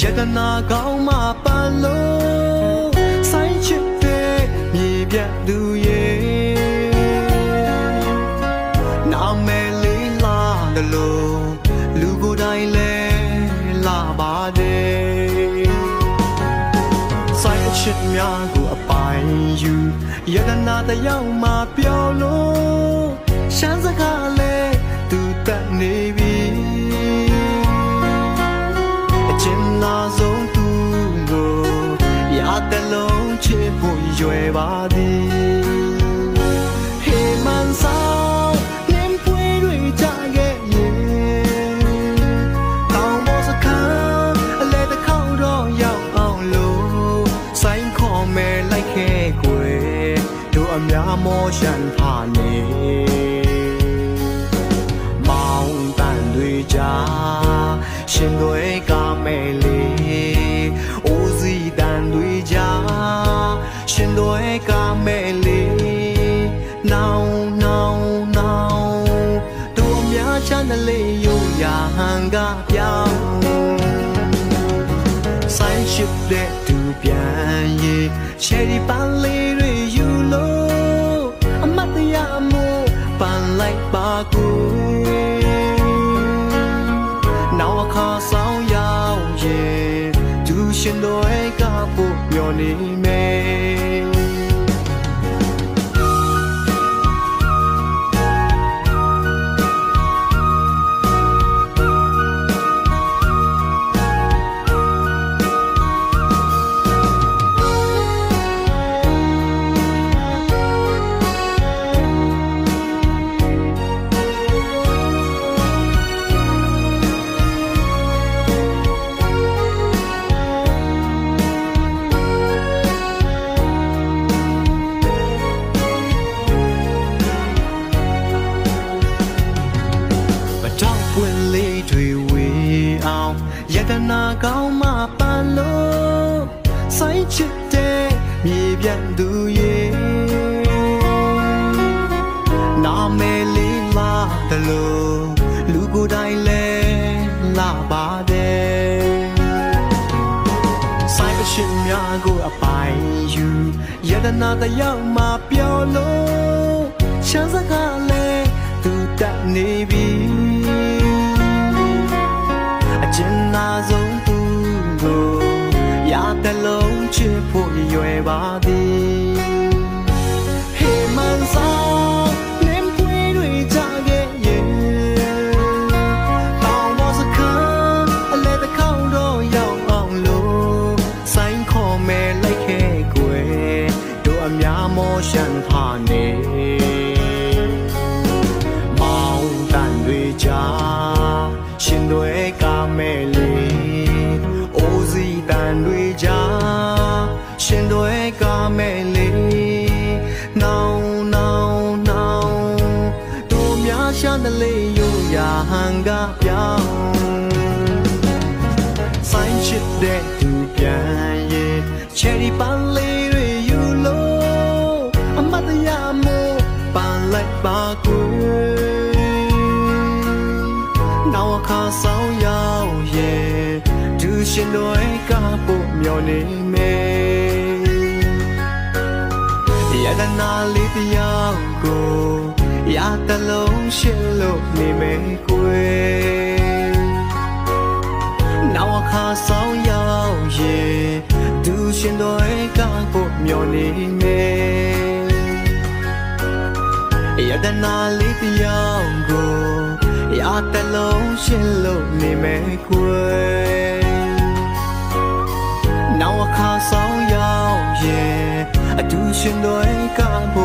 တနာကောင်းမှပန်လို့ဆိုင်ချစ်တဲ့မြေပြတ်သူရဲ့နာမည်လေးလာတယ်လို့လူကိုယ်တိုင်လဲလာပါတယ်ဆိုင်အချစ်များကိုအပိုင်ယူယတနာတယောက်မှပြောလို့ရှမ်းစကားလဲသူတတ်နေပြီအကျဉ်းနာဆုံးသူကိုရတဲ့လုံးချစ်ဖို့ရွယ်ပါသည်ဟေမန်ဆောင်နင်းပွေတွေကြခဲ့ရင်တောင်ပေါ်စခန်းအလဲတစ်ခေါက်တော့ရောက်အောင်လို့ဆိုင်ခေါ်မယ်လိုက်ခဲ့ကွယ်တို့အများမောရှန်ပါနေရှင်တွေကမဲလေးအိုးစီတန်တွေကြရှင်တွေကမဲလေးနောင်တို့များချမ်းတလေးယူရာဟန်ကပြောင်းဆိုင်ရှိတဲ့သူပြန်ရေးရှယ်ဒီပန်းလေးတွေယူလို့အမတ်တရားမို့ပန်းလိုက်ပါကူခါဆောင်ရောက်ရဲ့သူရှင်တွေကပို့မျောနေမယ်ယတနာကောင်းမှပန်လို့ဆိုင်ချစ်တဲ့မြေပြတ်သူရဲ့နာမည်လေးလာတယ်လို့လူကိုယ်တိုင်လဲလာပါတယ်ဆိုင်အရှင်များကိုအပိုင်ယူယတနာတယောက်မှပြောလို့ရှမ်းစကားလဲသူတတ်နေပြီအကျဉ်းနာဆုံးသူကိုရတဲ့လုံးချစ်ဖို့ရွယ်ပါသည်ဟေမန်ဆောင်နင်းပွေတွေကြခဲ့ရင်တောင်ပေါ်စခန်းအလဲတစ်ခေါက်တော့ရောက်အောင်လို့ဆိုင်ခေါ်မယ်လိုက်ခဲ့ကွယ်တို့အများမောရှန်ပါနေမောင်တန်တွေကြရှင်တွေကမဲလေးအိုးစီတန်တွေကြရှင်တွေကမဲလေးနောင်တို့များရှာတလေးယူရာဟန်ကပြောင်းဆိုင်ချစ်တဲ့သူပြန်ရဲ့ချယ်ရီပန်းလေးတွေယူလို့အမတ်တရားမို့ပန်းလိုက်ပါကွယ်နောက်အခါဆောင်ရောက်ရဲ့သူရှင်တွေကပို့မျောနေမယ်ယတနာလေးတယောက်ကိုရတလုံးရှင်လို့နေမယ်ကွယ်နောက်အခါဆောင်ရောက်ရဲ့သူရှင်တွေကပို့မျောနေမယ်ယတနာလေးတယောက်ကိုရတလုံးရှင်လို့နေမယ်ကွယ်နောက်အခါဆောင်ရောက်ရဲ့အတူရှင်တွေက